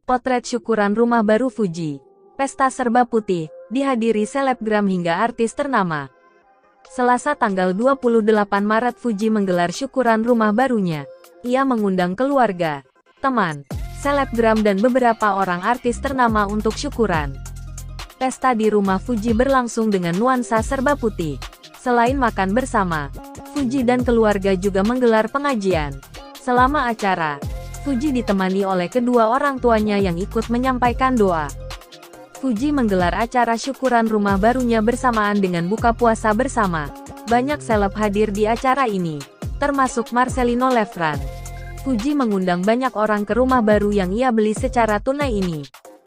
Potret syukuran rumah baru Fuji. Pesta serba putih, dihadiri selebgram hingga artis ternama. Selasa tanggal 28 Maret Fuji menggelar syukuran rumah barunya. Ia mengundang keluarga, teman, selebgram dan beberapa orang artis ternama untuk syukuran. Pesta di rumah Fuji berlangsung dengan nuansa serba putih. Selain makan bersama, Fuji dan keluarga juga menggelar pengajian. Selama acara, Fuji ditemani oleh kedua orang tuanya yang ikut menyampaikan doa. Fuji menggelar acara syukuran rumah barunya bersamaan dengan buka puasa bersama. Banyak seleb hadir di acara ini, termasuk Marcelino Lefran. Fuji mengundang banyak orang ke rumah baru yang ia beli secara tunai ini.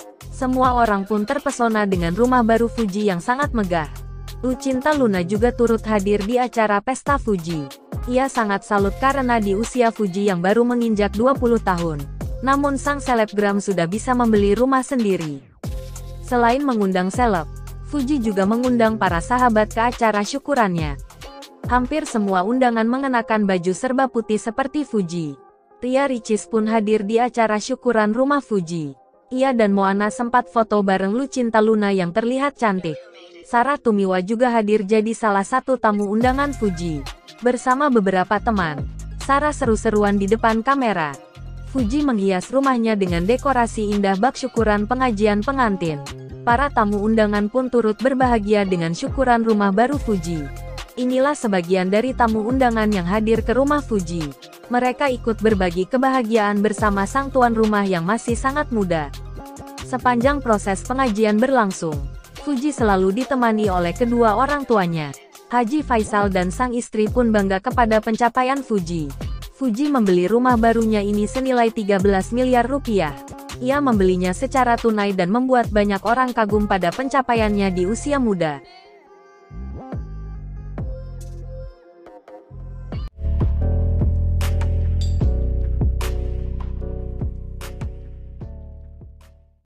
Semua orang pun terpesona dengan rumah baru Fuji yang sangat megah. Lucinta Luna juga turut hadir di acara pesta Fuji. Ia sangat salut karena di usia Fuji yang baru menginjak 20 tahun. Namun sang selebgram sudah bisa membeli rumah sendiri. Selain mengundang seleb, Fuji juga mengundang para sahabat ke acara syukurannya. Hampir semua undangan mengenakan baju serba putih seperti Fuji. Ria Ricis pun hadir di acara syukuran rumah Fuji. Ia dan Moana sempat foto bareng Lucinta Luna yang terlihat cantik. Sarah Tumiwa juga hadir jadi salah satu tamu undangan Fuji. Bersama beberapa teman, Sarah seru-seruan di depan kamera. Fuji menghias rumahnya dengan dekorasi indah bak syukuran pengajian pengantin. Para tamu undangan pun turut berbahagia dengan syukuran rumah baru Fuji. Inilah sebagian dari tamu undangan yang hadir ke rumah Fuji. Mereka ikut berbagi kebahagiaan bersama sang tuan rumah yang masih sangat muda. Sepanjang proses pengajian berlangsung, Fuji selalu ditemani oleh kedua orang tuanya. Haji Faisal dan sang istri pun bangga kepada pencapaian Fuji. Fuji membeli rumah barunya ini senilai 13 miliar rupiah. Ia membelinya secara tunai dan membuat banyak orang kagum pada pencapaiannya di usia muda.